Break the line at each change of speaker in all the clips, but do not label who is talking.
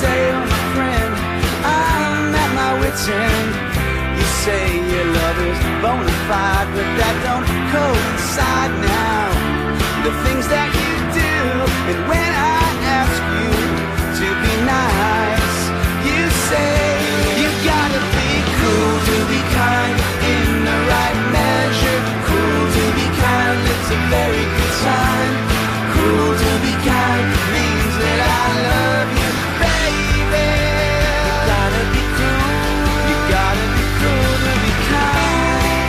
say, oh my friend, I'm at my wit's end. You say your love is bona fide, but that don't coincide now. The things that you do, and when I ask you to be nice, you say you gotta be cruel to be kind, in the right measure. Cruel to be kind, it's a very good sign. Cruel to be kind means that I love you, baby. You gotta be cruel, you gotta be cruel to be kind.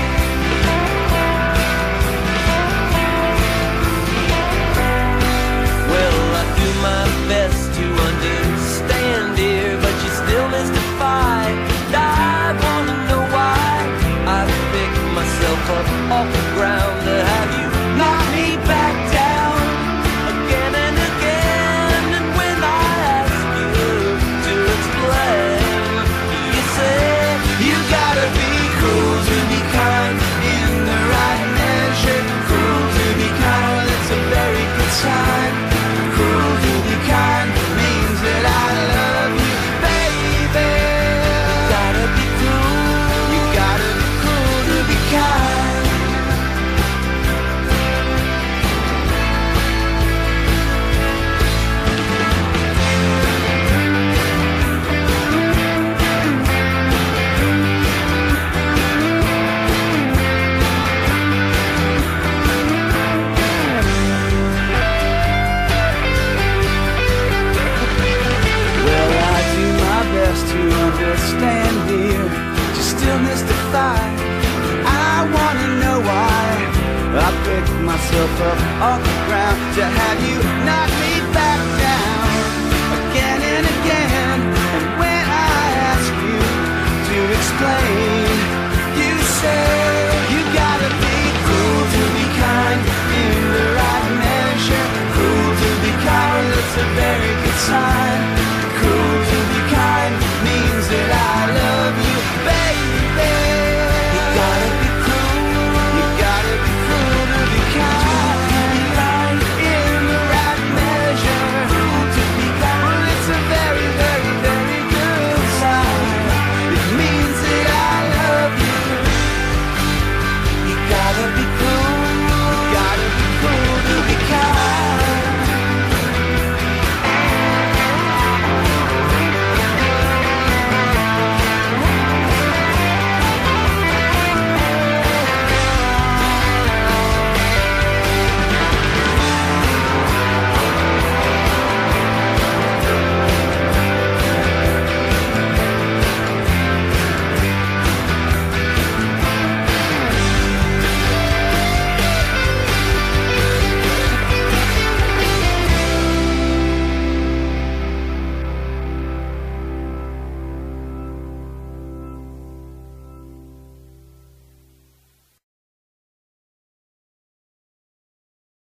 Well, I do my best to understand, dear, but you still mystify. I wanna know why I pick myself up off the ground to have you knock me back down again and again. And when I ask you to explain, you say
You gotta be cruel to be kind, in the right measure. Cruel to be kind, well, it's a very good sign. Cruel to be kind means that I love you, baby. You gotta be cruel, you gotta be cruel to be kind. Well, I do my best to understand, dear, just still mystified. I wanna know why I picked myself up off the ground to have you knock me back down again and again. And when I ask you to explain,